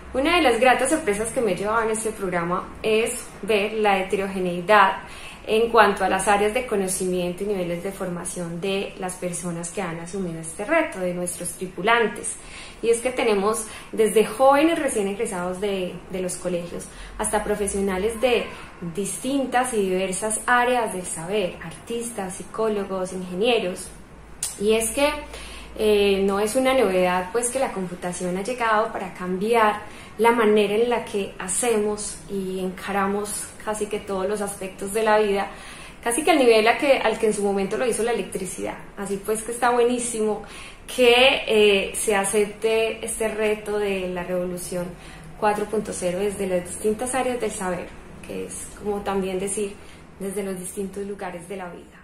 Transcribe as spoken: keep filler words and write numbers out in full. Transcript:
Una de las gratas sorpresas que me he llevado en este programa es ver la heterogeneidad en cuanto a las áreas de conocimiento y niveles de formación de las personas que han asumido este reto, de nuestros tripulantes. Y es que tenemos desde jóvenes recién egresados de, de los colegios hasta profesionales de distintas y diversas áreas del saber, artistas, psicólogos, ingenieros. Y es que eh, no es una novedad pues que la computación ha llegado para cambiar la manera en la que hacemos y encaramos casi que todos los aspectos de la vida, casi que al nivel a que, al que en su momento lo hizo la electricidad. Así pues que está buenísimo que eh, se acepte este reto de la revolución cuatro punto cero desde las distintas áreas del saber, que es como también decir desde los distintos lugares de la vida.